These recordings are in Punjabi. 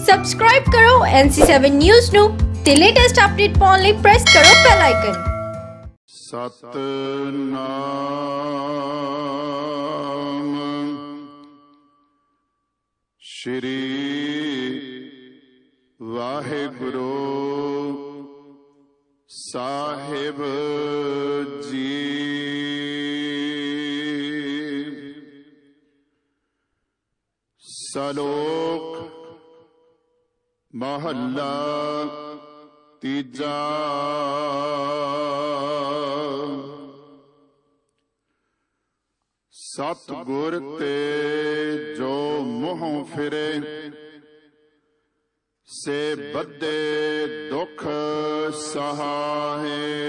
ਸਬਸਕ੍ਰਾਈਬ ਕਰੋ NC7 ਨਿਊਜ਼ ਨੂੰ ਤੇ ਲੇਟੈਸਟ ਅਪਡੇਟ ਪਾਉਣ ਲਈ ਪ੍ਰੈਸ ਕਰੋ ਬੈਲ ਆਈਕਨ। ਸਤਨਾਮ ਸ਼੍ਰੀ ਵਾਹਿਗੁਰੂ ਸਾਹਿਬ ਜੀ। ਸਲੋਕ ਮਹੱਲਾ ਤੀਜਾ। ਸਤਿਗੁਰ ਤੇ ਜੋ ਮੋਹ ਫਿਰੇ, ਸੇ ਬੱਧੇ ਦੁਖ ਸਹਾਏ।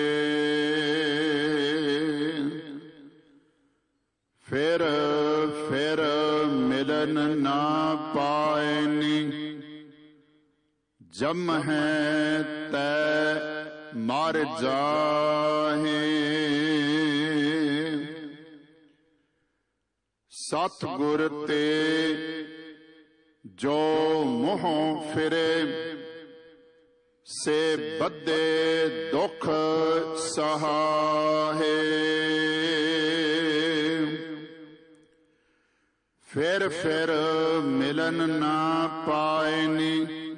ਫਿਰ ਫਿਰ ਮਿਲਨ ਨਾ ਪਾਇਨੀ, ਜਮ ਹੈ ਤੈ ਮਰ ਜਾਹੇ। ਸਤਿਗੁਰ ਤੇ ਜੋ ਮੋਹ ਫਿਰੇ, ਸੇ ਬੱਧੇ ਦੁਖ ਸਹਾਏ। ਫਿਰ ਫਿਰ ਮਿਲਨ ਨਾ ਪਾਇਨੀ,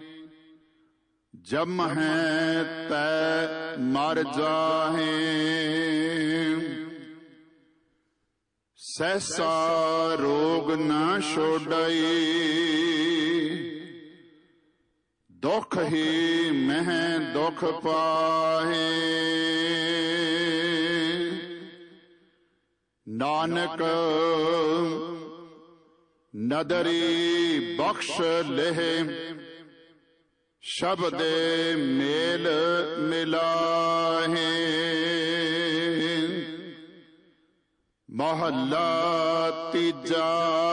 ਜਮ ਹੈ ਤੈ ਮਰ ਜਾਹੇ। ਸਹਿਸਾ ਰੋਗ ਨਾ ਛੋੜਈ, ਦੁਖ ਹੀ ਮਹਿ ਦੁਖ ਪਾਹੇ। ਨਾਨਕ ਨਦਰੀ ਬਖਸ਼ ਲਹਿ, ਸ਼ਬਦੇ ਮੇਲ ਮਿਲਾਹੇ। ਮਹੱਲਾ ਤੀਜਾ।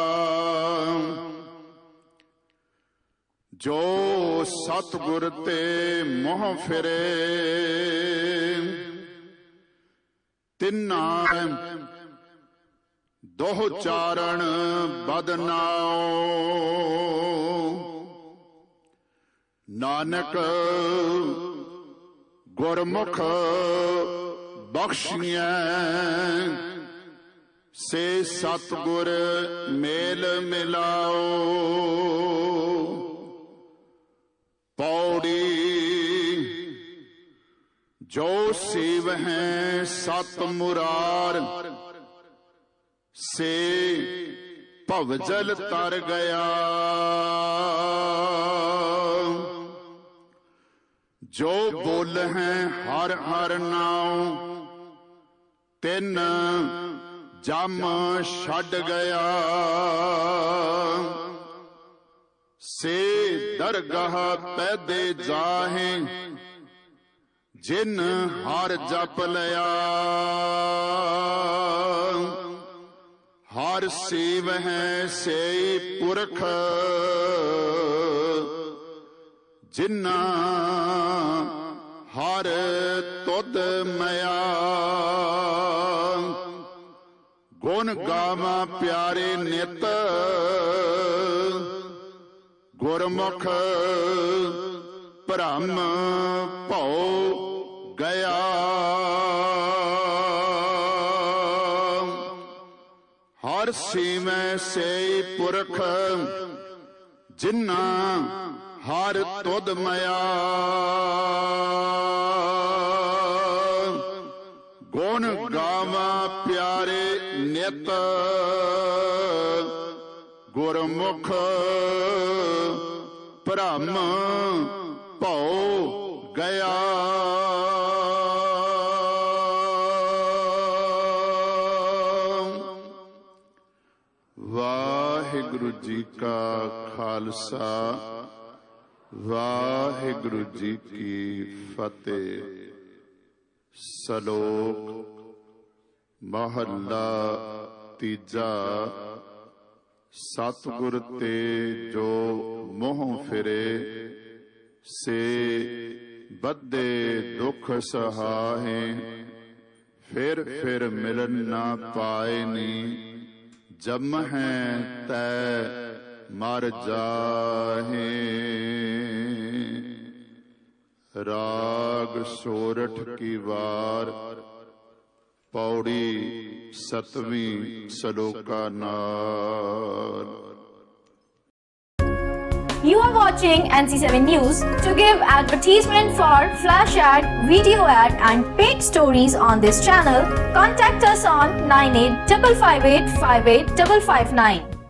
ਜੋ ਸਤਿਗੁਰ ਤੇ ਮੋਹ ਫਿਰੇ, ਤਿੰਨਾ ਦੋਹ ਚਾਰਣ ਬਦਨਾਓ। ਨਾਨਕ ਗੁਰਮੁਖ ਬਖਸ਼ੀਐ, ਸੇ ਸਤਿਗੁਰ ਮੇਲ ਮਿਲਾਓ। ਪੌੜੀ ਜੋ ਸੇਵਹਿ ਸਤ ਮੁਰਾਰ, ਸੇ ਭਵਜਲ ਤਰ ਗਿਆ। ਜੋ ਬੋਲਹਿ ਹਰਿ ਹਰਿ ਨਾਉ, ਤਿਨ ਜਮ ਛੱਡ ਗਿਆ। ਸੇ ਦਰਗਾਹ ਪੈਦੇ ਜਾਹੇ, ਜਿਨ ਹਰ ਜਪ ਲਿਆ। ਹਰ ਸੇਵਹਿ ਸੇ ਪੁਰਖ, ਜਿਨਾ ਹਰ ਤੁਧ ਮਿਆ। ਗੁਣ ਗਾਵਾਂ ਪਿਆਰੇ ਨਿਤ, ਗੁਰਮੁਖ ਭ੍ਰਮ ਭਉ ਗਿਆ। ਹਰ ਸੇਵੈ ਸੇ ਪੁਰਖ, ਜਿਨਾ ਹਰ ਤੁਧ ਮਿਆ। ਗੁਣ ਗਾਵਾਂ ਪਿਆਰੇ ਨਿਤ, ਗੁਰਮੁਖ ਭ੍ਰਮ ਭਉ ਗਿਆ। ਵਾਹਿਗੁਰੂ ਜੀ ਕਾ ਖਾਲਸਾ, ਵਾਹਿਗੁਰੂ ਜੀ ਕੀ ਫਤਿਹ। ਸਲੋਕ ਮਹੱਲਾ ਤੀਜਾ। ਸਤਿਗੁਰ ਤੇ ਜੋ ਮੋਹ ਫਿਰੇ, ਸੇ ਬੱਧੇ ਦੁਖ ਸਹਾਏ। ਫਿਰ ਫਿਰ ਮਿਲਨ ਨਾ ਪਾਇਨੀ, जम है तै मर जाहे। राग सोरठ की वार पौड़ी 7वीं सलोका नार। You are watching NC7 News. To give advertisement for flash ad, video ad and paid stories on this channel, contact us on 9855858559.